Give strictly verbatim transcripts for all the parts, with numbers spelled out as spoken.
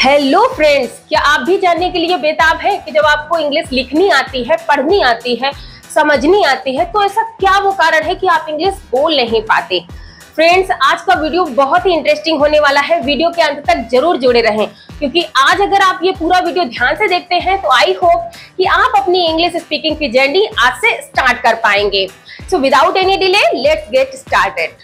Hello friends, क्या आप भी जानने के लिए बेताब हैं कि जब आपको इंग्लिश लिखनी आती है, पढ़नी आती है, समझनी आती है, तो ऐसा क्या वो कारण है कि आप इंग्लिश बोल नहीं पाते। फ्रेंड्स, आज का वीडियो बहुत ही इंटरेस्टिंग होने वाला है। वीडियो के अंत तक जरूर जुड़े रहें, क्योंकि आज अगर आप ये पूरा वीडियो ध्यान से देखते हैं तो आई होप कि आप अपनी इंग्लिश स्पीकिंग की जर्नी आज से स्टार्ट कर पाएंगे। So without any delay, let's get started.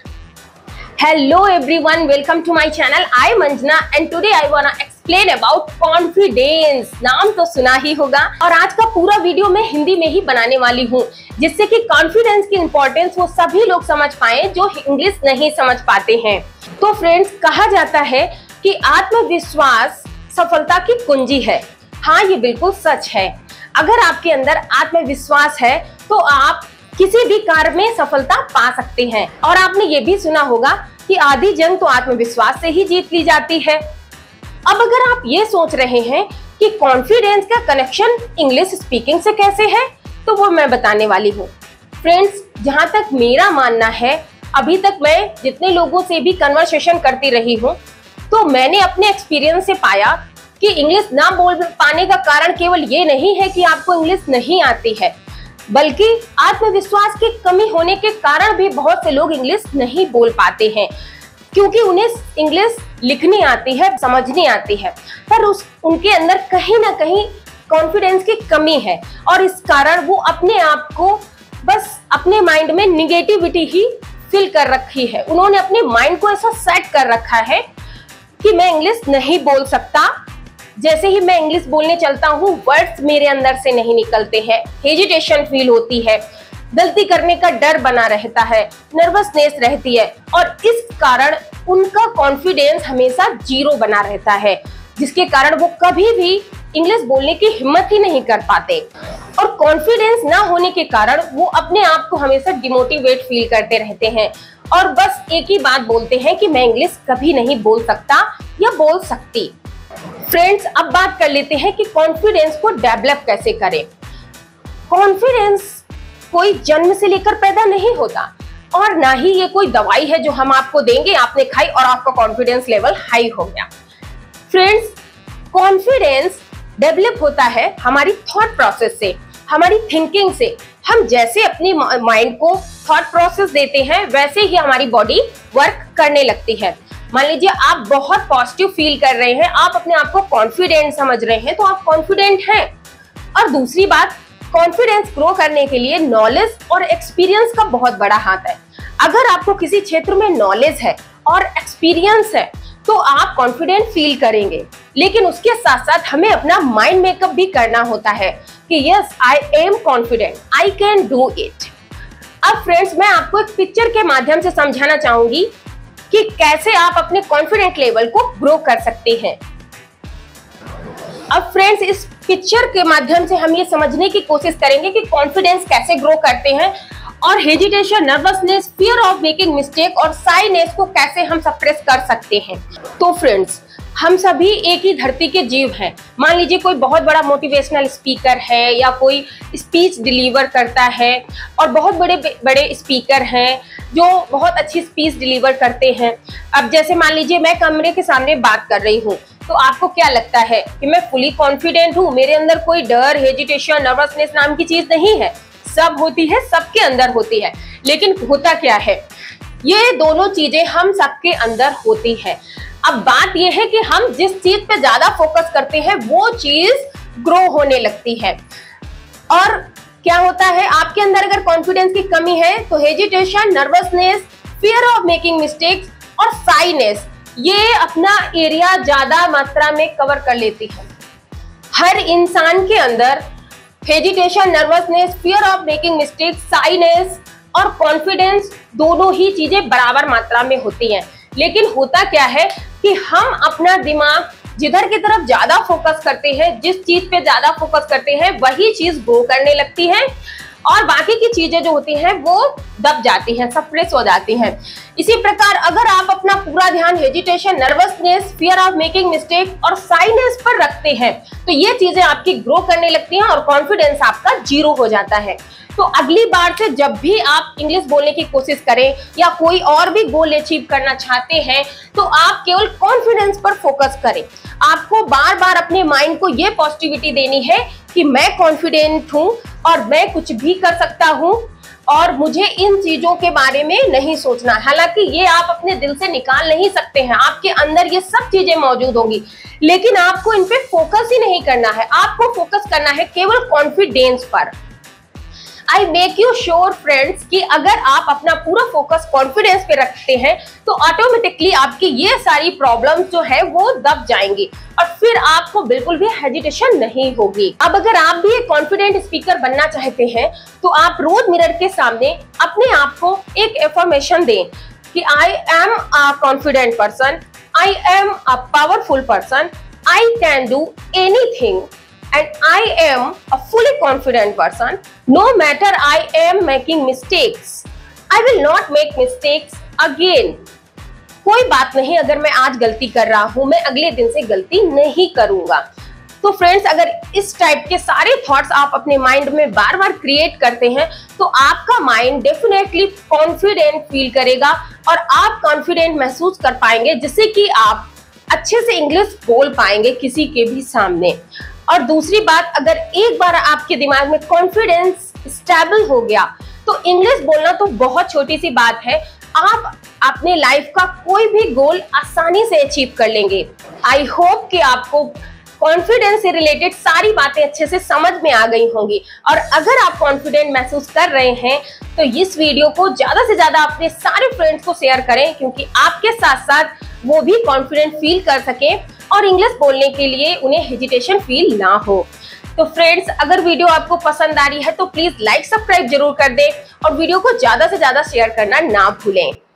Hello everyone, welcome to my channel. I am Anjana and today I wanna explain about confidence. नाम तो सुना ही होगा और आज का पूरा वीडियो मैं हिंदी में ही बनाने वाली हूँ, जिससे कि कॉन्फिडेंस की इम्पोर्टेंस वो सभी लोग समझ पाए जो इंग्लिश नहीं समझ पाते हैं। तो फ्रेंड्स, कहा जाता है कि आत्मविश्वास सफलता की कुंजी है। हाँ, ये बिल्कुल सच है। अगर आपके अंदर आत्मविश्वास है तो आप किसी भी कार्य में सफलता पा सकते हैं। और आपने ये भी सुना होगा कि आधी जंग तो आत्मविश्वास से ही जीत ली जाती है। अब अगर आप ये सोच रहे हैं कि कॉन्फिडेंस का कनेक्शन इंग्लिश स्पीकिंग से कैसे है, तो वो मैं बताने वाली हूँ। फ्रेंड्स, जहाँ तक मेरा मानना है, अभी तक मैं जितने लोगों से भी कन्वर्सेशन करती रही हूँ, तो मैंने अपने एक्सपीरियंस से पाया कि इंग्लिश ना बोल पाने का कारण केवल ये नहीं है कि आपको इंग्लिश नहीं आती है, बल्कि आत्मविश्वास की कमी होने के कारण भी बहुत से लोग इंग्लिश नहीं बोल पाते हैं, क्योंकि उन्हें इंग्लिश लिखनी आती है, समझनी आती है, पर उस उनके अंदर कहीं ना कहीं कॉन्फिडेंस की कमी है और इस कारण वो अपने आप को बस अपने माइंड में निगेटिविटी ही फिल कर रखी है। उन्होंने अपने माइंड को ऐसा सेट कर रखा है कि मैं इंग्लिश नहीं बोल सकता। जैसे ही मैं इंग्लिश बोलने चलता हूँ, वर्ड्स मेरे अंदर से नहीं निकलते हैं, हेजिटेशन फील होती है, गलती करने का डर बना रहता है, नर्वसनेस रहती है और इस कारण उनका कॉन्फिडेंस हमेशा जीरो बना रहता है, जिसके कारण वो कभी भी इंग्लिश बोलने की हिम्मत ही नहीं कर पाते। और कॉन्फिडेंस ना होने के कारण वो अपने आप को हमेशा डिमोटिवेट फील करते रहते हैं और बस एक ही बात बोलते हैं कि मैं इंग्लिश कभी नहीं बोल सकता या बोल सकती। फ्रेंड्स, अब बात कर लेते हैं कि कॉन्फिडेंस को डेवलप कैसे करें। कॉन्फिडेंस कोई जन्म से लेकर पैदा नहीं होता और ना ही ये कोई दवाई है जो हम आपको देंगे, आपने खाई और आपका कॉन्फिडेंस लेवल हाई हो गया। फ्रेंड्स, कॉन्फिडेंस डेवलप होता है हमारी थॉट प्रोसेस से, हमारी थिंकिंग से। हम जैसे अपनी माइंड को थॉट प्रोसेस देते हैं, वैसे ही हमारी बॉडी वर्क करने लगती है। मान लीजिए आप बहुत पॉजिटिव फील कर रहे हैं, आप अपने आप को कॉन्फिडेंट समझ रहे हैं, तो आप कॉन्फिडेंट हैं। और दूसरी बात, कॉन्फिडेंस ग्रो करने के लिए नॉलेज और एक्सपीरियंस का बहुत बड़ा हाथ है। अगर आपको किसी क्षेत्र में नॉलेज है और एक्सपीरियंस है तो आप कॉन्फिडेंट फील करेंगे, लेकिन उसके साथ साथ हमें अपना माइंड मेकअप भी करना होता है कि yes, I am confident, I can do it. अब फ्रेंड्स, मैं आपको एक पिक्चर के माध्यम से समझाना चाहूंगी कि कैसे आप अपने कॉन्फिडेंट लेवल को ग्रो कर सकते हैं। अब फ्रेंड्स, इस पिक्चर के माध्यम से हम ये समझने की कोशिश करेंगे कि कॉन्फिडेंस कैसे ग्रो करते हैं और hesitation, nervousness, fear of making mistake और शाइनेस को कैसे हम सप्रेस कर सकते हैं। तो फ्रेंड्स, हम सभी एक ही धरती के जीव हैं। मान लीजिए कोई बहुत बड़ा मोटिवेशनल स्पीकर है या कोई स्पीच डिलीवर करता है, और बहुत बड़े बड़े स्पीकर हैं जो बहुत अच्छी स्पीच डिलीवर करते हैं। अब जैसे मान लीजिए मैं कमरे के सामने बात कर रही हूँ, तो आपको क्या लगता है कि मैं फुली कॉन्फिडेंट हूँ, मेरे अंदर कोई डर, हेजिटेशन, नर्वसनेस नाम की चीज नहीं है? सब होती है, सबके अंदर होती है। लेकिन होता क्या है, ये दोनों चीजें हम सबके अंदर होती है। अब बात यह है कि हम जिस चीज पे ज्यादा फोकस करते हैं वो चीज ग्रो होने लगती है। और क्या होता है, आपके अंदर अगर कॉन्फिडेंस की कमी है तो hesitation, nervousness, fear of making mistakes और शाइनेस ये अपना एरिया ज्यादा मात्रा में कवर कर लेती है। हर इंसान के अंदर hesitation, nervousness, fear of making mistakes, shyness और कॉन्फिडेंस दोनों ही चीजें बराबर मात्रा में होती हैं। लेकिन होता क्या है कि हम अपना दिमाग जिधर की तरफ ज्यादा फोकस करते हैं, जिस चीज पे ज्यादा फोकस करते हैं, वही चीज ग्रो करने लगती है और बाकी की चीजें जो होती हैं वो दब जाती हैं, सप्रेस हो जाती हैं। इसी प्रकार अगर आप अपना पूरा ध्यान hesitation, nervousness, fear of making mistake और साइनेस पर रखते हैं तो ये चीजें आपकी ग्रो करने लगती हैं और कॉन्फिडेंस आपका जीरो हो जाता है। तो अगली बार से जब भी आप इंग्लिश बोलने की कोशिश करें या कोई और भी गोल अचीव करना चाहते हैं तो आप केवल कॉन्फिडेंस पर फोकस करें। आपको बार बार अपने माइंड को ये पॉजिटिविटी देनी है कि मैं कॉन्फिडेंट हूं और मैं कुछ भी कर सकता हूं और मुझे इन चीजों के बारे में नहीं सोचना। हालांकि ये आप अपने दिल से निकाल नहीं सकते हैं, आपके अंदर ये सब चीजें मौजूद होंगी, लेकिन आपको इन पे फोकस ही नहीं करना है। आपको फोकस करना है केवल कॉन्फिडेंस पर। I make you sure friends कि अगर आप अपना पूरा फोकस कॉन्फिडेंस पे रखते हैं तो ऑटोमेटिकली आपकी ये सारी प्रॉब्लम्स जो है वो दब जाएंगी और फिर आपको बिल्कुल भी हेजिटेशन नहीं होगी। अब अगर आप भी एक कॉन्फिडेंट स्पीकर बनना चाहते हैं तो आप रोज मिरर के सामने अपने आप को एक एफर्मेशन दें कि I am a confident person, I am a powerful person, I can do anything and I am a fully confident person. No matter I am making mistakes, I will not make mistakes again. कोई बात नहीं, अगर मैं आज गलती कर रहा हूं मैं अगले दिन से गलती नहीं करूंगा। तो फ्रेंड्स, अगर इस टाइप के सारे थॉट्स आप अपने माइंड में बार बार क्रिएट करते हैं तो आपका माइंड डेफिनेटली कॉन्फिडेंट फील करेगा और आप कॉन्फिडेंट महसूस कर पाएंगे, जिससे कि आप अच्छे से इंग्लिश बोल पाएंगे किसी के भी सामने। और दूसरी बात, अगर एक बार आपके दिमाग में कॉन्फिडेंस स्टेबल हो गया तो इंग्लिश बोलना तो बहुत छोटी सी बात है, आप अपने लाइफ का कोई भी गोल आसानी से अचीव कर लेंगे। आई होप कि आपको कॉन्फिडेंस से रिलेटेड सारी बातें अच्छे से समझ में आ गई होंगी और अगर आप कॉन्फिडेंट महसूस कर रहे हैं तो इस वीडियो को ज्यादा से ज्यादा अपने सारे फ्रेंड्स को शेयर करें, क्योंकि आपके साथ साथ वो भी कॉन्फिडेंट फील कर सके और इंग्लिश बोलने के लिए उन्हें हेजिटेशन फील ना हो। तो फ्रेंड्स, अगर वीडियो आपको पसंद आ रही है तो प्लीज लाइक सब्सक्राइब जरूर कर दें और वीडियो को ज्यादा से ज्यादा शेयर करना ना भूलें।